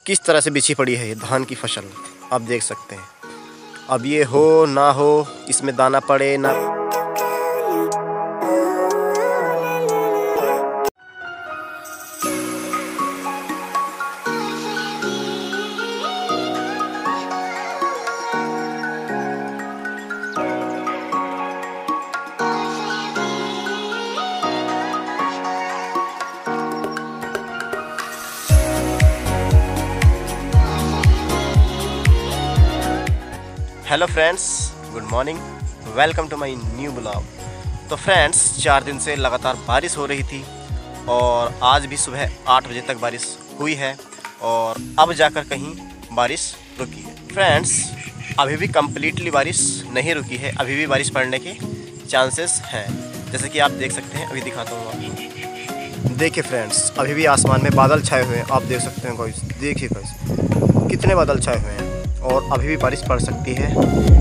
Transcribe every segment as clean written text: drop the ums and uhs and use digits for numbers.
किस तरह से बिछी पड़ी है ये धान की फसल, आप देख सकते हैं। अब ये हो ना हो, इसमें दाना पड़े ना। Hello friends, good morning, welcome to my new blog. तो फ्रेंड्स, 4 दिन से लगातार बारिश हो रही थी और आज भी सुबह 8 बजे तक बारिश हुई है और अब जाकर कहीं बारिश रुकी है। फ्रेंड्स, अभी भी कम्प्लीटली बारिश नहीं रुकी है, अभी भी बारिश पड़ने के चांसेस हैं, जैसे कि आप देख सकते हैं। अभी दिखाता हूँ आपको। देखिए फ्रेंड्स, अभी भी आसमान में बादल छाए हुए हैं, आप देख सकते हैं गाइस। देखिए गाइस, कितने बादल छाए हुए हैं और अभी भी बारिश पड़ सकती है।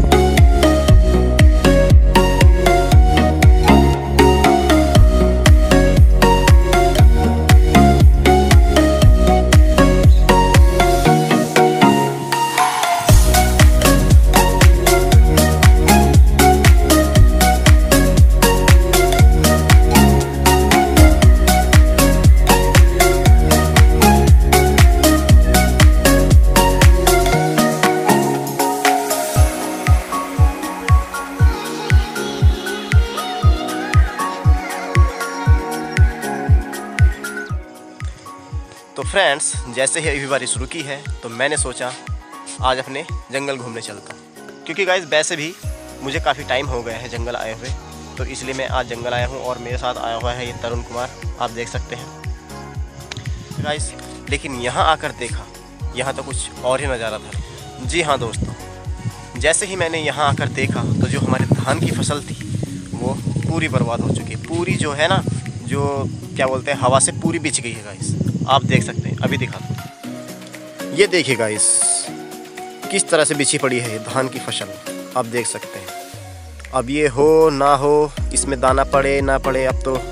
तो फ्रेंड्स, जैसे ही अभी बारिश रुकी है तो मैंने सोचा आज अपने जंगल घूमने चलता हूँ, क्योंकि गाइस वैसे भी मुझे काफ़ी टाइम हो गया है जंगल आए हुए, तो इसलिए मैं आज जंगल आया हूँ और मेरे साथ आया हुआ है ये तरुण कुमार, आप देख सकते हैं गाइस। लेकिन यहाँ आकर देखा, यहाँ तो कुछ और ही नज़ारा था। जी हाँ दोस्तों, जैसे ही मैंने यहाँ आकर देखा तो जो हमारे धान की फसल थी वो पूरी बर्बाद हो चुकी है। पूरी जो है ना, जो क्या बोलते हैं, हवा से पूरी बिछ गई है गाइस, आप देख सकते हैं। अभी दिखाता हूँ, ये देखिए गाइस, किस तरह से बिछी पड़ी है ये धान की फसल, आप देख सकते हैं। अब ये हो ना हो, इसमें दाना पड़े ना पड़े, अब तो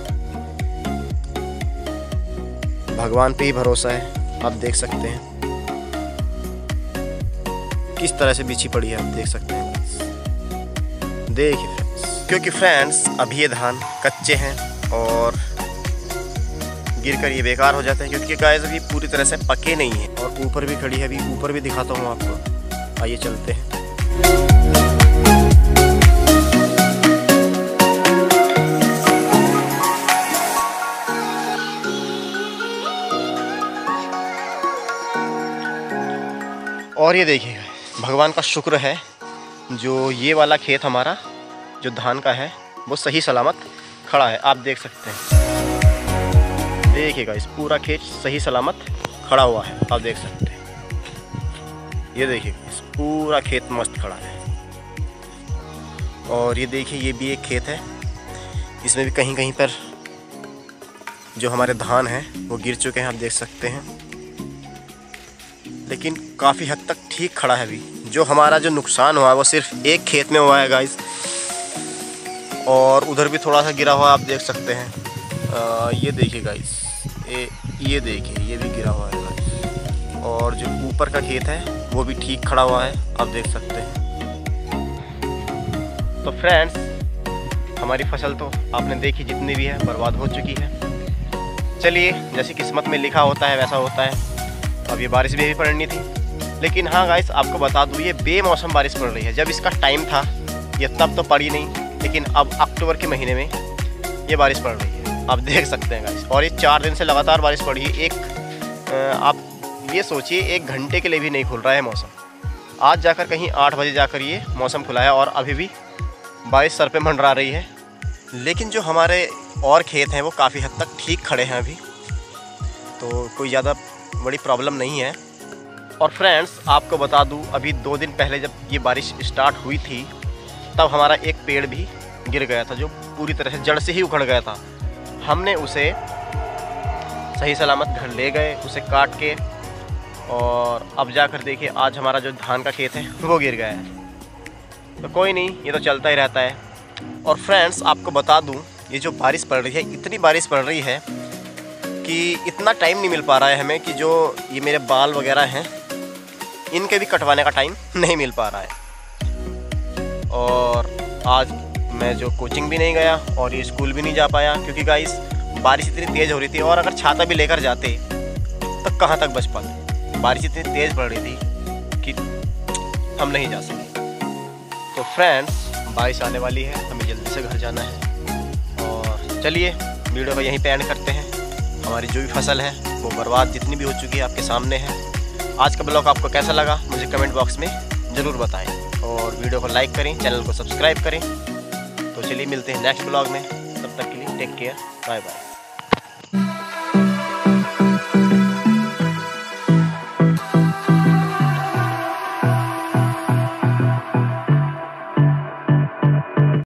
भगवान पे ही भरोसा है, आप देख सकते हैं किस तरह से बिछी पड़ी है, आप देख सकते हैं। देखिए फ्रेंड्स, क्योंकि फ्रेंड्स अभी ये धान कच्चे हैं और गिरकर ये बेकार हो जाते हैं, क्योंकि गाइस अभी पूरी तरह से पके नहीं हैं। और ऊपर भी खड़ी है, अभी ऊपर भी दिखाता हूँ आपको, आइए चलते हैं। और ये देखिए, भगवान का शुक्र है जो ये वाला खेत हमारा जो धान का है वो सही सलामत खड़ा है, आप देख सकते हैं। देखिए गाइस, पूरा खेत सही सलामत खड़ा हुआ है, आप देख सकते हैं। ये देखिए गाइस, पूरा खेत मस्त खड़ा है। और ये देखिए, ये भी एक खेत है, इसमें भी कहीं कहीं पर जो हमारे धान हैं वो गिर चुके हैं, आप देख सकते हैं। लेकिन काफ़ी हद तक ठीक खड़ा है। अभी जो हमारा जो नुकसान हुआ है वो सिर्फ एक खेत में हुआ है गाइस, और उधर भी थोड़ा सा गिरा हुआ है, आप देख सकते हैं। ये देखिए गाइस, ये देखिए, ये भी गिरा हुआ है गाइस। और जो ऊपर का खेत है वो भी ठीक खड़ा हुआ है, आप देख सकते हैं। तो फ्रेंड्स, हमारी फसल तो आपने देखी जितनी भी है बर्बाद हो चुकी है। चलिए, जैसी किस्मत में लिखा होता है वैसा होता है। अब ये बारिश भी पड़नी थी, लेकिन हाँ गाइस, आपको बता दूँ ये बेमौसम बारिश पड़ रही है। जब इसका टाइम था ये तब तो पड़ी नहीं, लेकिन अब अक्टूबर के महीने में ये बारिश पड़ रही है, आप देख सकते हैं गाइस। और ये 4 दिन से लगातार बारिश पड़ी है। आप ये सोचिए, 1 घंटे के लिए भी नहीं खुल रहा है मौसम। आज जाकर कहीं 8 बजे जाकर ये मौसम खुला है और अभी भी बारिश सर पे मंडरा रही है। लेकिन जो हमारे और खेत हैं वो काफ़ी हद तक ठीक खड़े हैं अभी, तो कोई ज़्यादा बड़ी प्रॉब्लम नहीं है। और फ्रेंड्स, आपको बता दूँ, अभी 2 दिन पहले जब ये बारिश स्टार्ट हुई थी तब हमारा एक पेड़ भी गिर गया था, जो पूरी तरह से जड़ से ही उखड़ गया था। हमने उसे सही सलामत घर ले गए, उसे काट के, और अब जाकर देखिए आज हमारा जो धान का खेत है वो गिर गया है। तो कोई नहीं, ये तो चलता ही रहता है। और फ्रेंड्स, आपको बता दूं, ये जो बारिश पड़ रही है, इतनी बारिश पड़ रही है कि इतना टाइम नहीं मिल पा रहा है हमें कि जो ये मेरे बाल वगैरह हैं इनके भी कटवाने का टाइम नहीं मिल पा रहा है। और आज मैं जो कोचिंग भी नहीं गया और ये स्कूल भी नहीं जा पाया, क्योंकि गाइस बारिश इतनी तेज़ हो रही थी और अगर छाता भी लेकर जाते तो कहाँ तक बच पाते। बारिश इतनी तेज़ पड़ रही थी कि हम नहीं जा सके। तो फ्रेंड्स, बारिश आने वाली है, हमें जल्दी से घर जाना है। और चलिए वीडियो को यहीं पे एंड करते हैं। हमारी जो भी फसल है वो बर्बाद जितनी भी हो चुकी है आपके सामने है। आज का ब्लॉग आपको कैसा लगा मुझे कमेंट बॉक्स में ज़रूर बताएं और वीडियो को लाइक करें, चैनल को सब्सक्राइब करें। तो चलिए मिलते हैं नेक्स्ट ब्लॉग में, तब तक के लिए टेक केयर, बाय बाय।